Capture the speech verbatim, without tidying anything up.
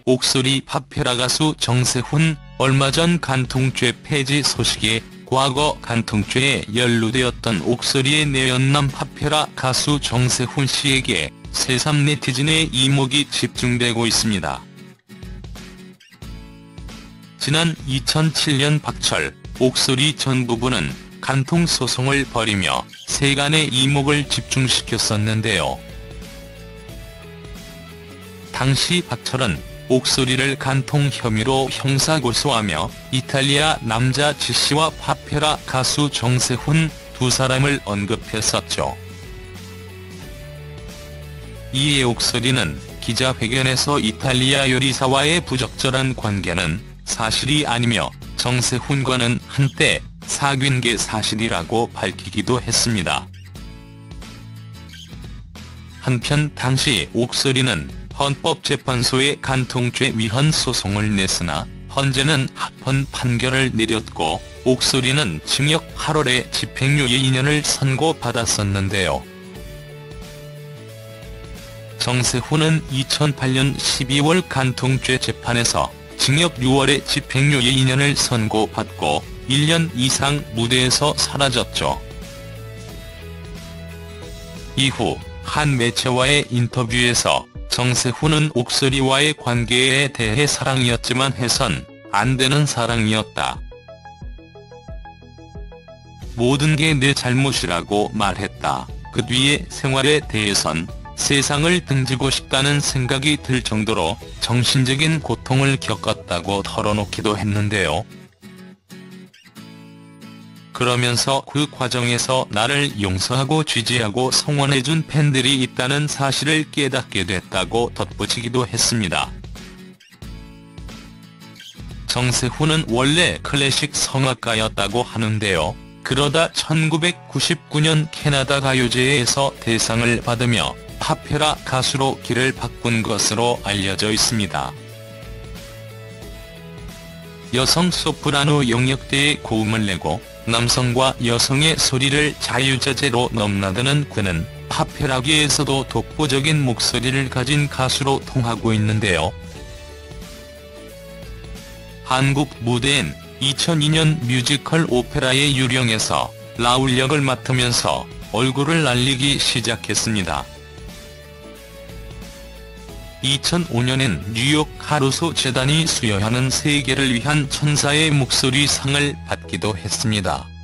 옥소리 팝페라 가수 정세훈, 얼마 전 간통죄 폐지 소식에 과거 간통죄에 연루되었던 옥소리의 내연남 팝페라 가수 정세훈 씨에게 새삼 네티즌의 이목이 집중되고 있습니다. 지난 이천칠 년 박철, 옥소리 전 부부는 간통 소송을 벌이며 세간의 이목을 집중시켰었는데요. 당시 박철은 옥소리를 간통 혐의로 형사고소하며 이탈리아 남자 지씨와 팝페라 가수 정세훈 두 사람을 언급했었죠. 이에 옥소리는 기자회견에서 이탈리아 요리사와의 부적절한 관계는 사실이 아니며 정세훈과는 한때 사귄 게 사실이라고 밝히기도 했습니다. 한편 당시 옥소리는 헌법재판소에 간통죄 위헌 소송을 냈으나 헌재는 합헌 판결을 내렸고 옥소리는 징역 팔 월에 집행유예 이 년을 선고받았었는데요. 정세훈은 이천팔 년 십이 월 간통죄 재판에서 징역 유 월에 집행유예 이 년을 선고받고 일 년 이상 무대에서 사라졌죠. 이후 한 매체와의 인터뷰에서 정세훈은 옥소리와의 관계에 대해 사랑이었지만 해선 안 되는 사랑이었다. 모든 게 내 잘못이라고 말했다. 그 뒤의 생활에 대해선 세상을 등지고 싶다는 생각이 들 정도로 정신적인 고통을 겪었다고 털어놓기도 했는데요. 그러면서 그 과정에서 나를 용서하고 지지하고 성원해준 팬들이 있다는 사실을 깨닫게 됐다고 덧붙이기도 했습니다. 정세훈은 원래 클래식 성악가였다고 하는데요. 그러다 천구백구십구 년 캐나다 가요제에서 대상을 받으며 팝페라 가수로 길을 바꾼 것으로 알려져 있습니다. 여성 소프라노 영역대의 고음을 내고 남성과 여성의 소리를 자유자재로 넘나드는 그는 팝페라계에서도 독보적인 목소리를 가진 가수로 통하고 있는데요. 한국 무대엔 이천이 년 뮤지컬 오페라의 유령에서 라울 역을 맡으면서 얼굴을 날리기 시작했습니다. 이천오 년엔 뉴욕 카루소 재단이 수여하는 세계를 위한 천사의 목소리 상을 받기도 했습니다.